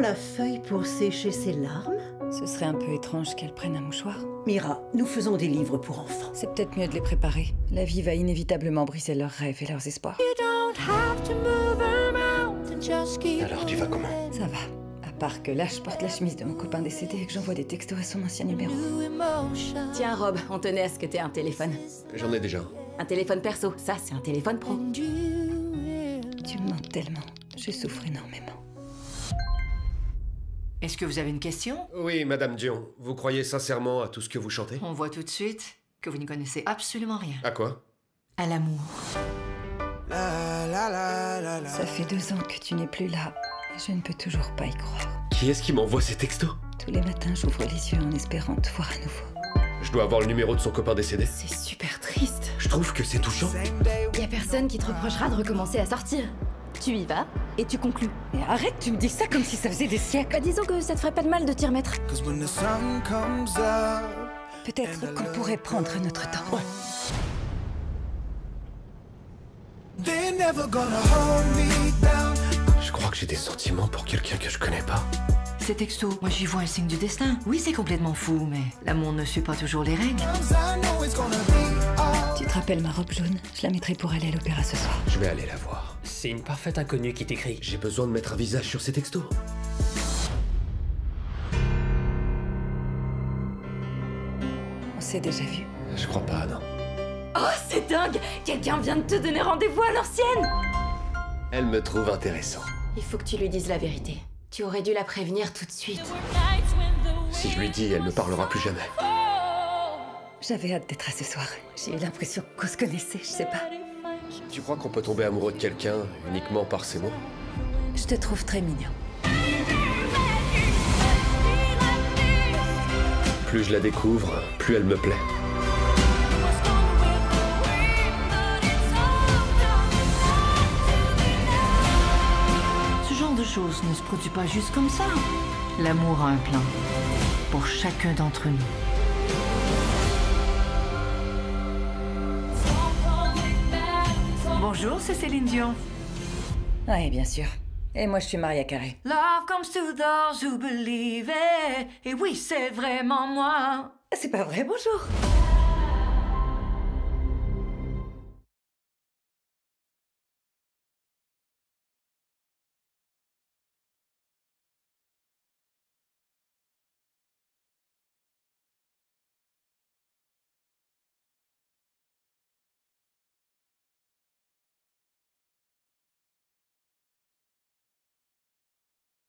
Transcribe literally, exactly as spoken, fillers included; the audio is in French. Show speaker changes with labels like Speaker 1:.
Speaker 1: la feuille pour sécher ses larmes?
Speaker 2: Ce serait un peu étrange qu'elle prenne un mouchoir.
Speaker 1: Mira, nous faisons des livres pour enfants.
Speaker 2: C'est peut-être mieux de les préparer. La vie va inévitablement briser leurs rêves et leurs espoirs.
Speaker 3: Alors tu vas comment?
Speaker 2: Ça va. À part que là, je porte la chemise de mon copain décédé et que j'envoie des textos à son ancien numéro.
Speaker 4: Tiens, Rob, on tenait à ce que t'aies un téléphone.
Speaker 3: J'en ai déjà un.
Speaker 4: Un téléphone perso, ça, c'est un téléphone pro.
Speaker 2: Tu me mens tellement. Je souffre énormément.
Speaker 5: Est-ce que vous avez une question?
Speaker 3: Oui, Madame Dion, vous croyez sincèrement à tout ce que vous chantez?
Speaker 5: On voit tout de suite que vous ne connaissez absolument rien.
Speaker 3: À quoi?
Speaker 5: À l'amour.
Speaker 2: Ça fait deux ans que tu n'es plus là. Et je ne peux toujours pas y croire.
Speaker 3: Qui est-ce qui m'envoie ces textos?
Speaker 2: Tous les matins, j'ouvre les yeux en espérant te voir à nouveau.
Speaker 3: Je dois avoir le numéro de son copain décédé.
Speaker 4: C'est super triste.
Speaker 3: Je trouve que c'est touchant.
Speaker 4: Y a personne qui te reprochera de recommencer à sortir. Tu y vas et tu conclus.
Speaker 2: Mais arrête, tu me dis ça comme si ça faisait des siècles.
Speaker 4: Bah, disons que ça te ferait pas de mal de t'y remettre.
Speaker 2: Peut-être qu'on pourrait prendre notre temps.
Speaker 3: Ouais. Je crois que j'ai des sentiments pour quelqu'un que je connais pas.
Speaker 5: Ces textos, moi j'y vois un signe du destin. Oui, c'est complètement fou, mais l'amour ne suit pas toujours les règles.
Speaker 2: Tu te rappelles ma robe jaune? Je la mettrai pour aller à l'opéra ce soir.
Speaker 3: Je vais aller la voir.
Speaker 6: C'est une parfaite inconnue qui t'écrit.
Speaker 3: J'ai besoin de mettre un visage sur ces textos.
Speaker 2: On s'est déjà vu.
Speaker 3: Je crois pas, non.
Speaker 4: Oh, c'est dingue! Quelqu'un vient de te donner rendez-vous à l'ancienne!
Speaker 3: Elle me trouve intéressant.
Speaker 4: Il faut que tu lui dises la vérité. Tu aurais dû la prévenir tout de suite.
Speaker 3: Si je lui dis, elle ne parlera plus jamais.
Speaker 2: J'avais hâte d'être à ce soir. J'ai eu l'impression qu'on se connaissait, je sais pas.
Speaker 3: Tu crois qu'on peut tomber amoureux de quelqu'un uniquement par ses mots?
Speaker 2: Je te trouve très mignon.
Speaker 3: Plus je la découvre, plus elle me plaît.
Speaker 5: Ce genre de choses ne se produit pas juste comme ça. L'amour a un plan pour chacun d'entre nous. Bonjour, c'est Céline Dion.
Speaker 2: Oui, bien sûr. Et moi, je suis Maria Carey.
Speaker 5: Love comes to those who believe it. Et oui, c'est vraiment moi.
Speaker 2: C'est pas vrai, bonjour.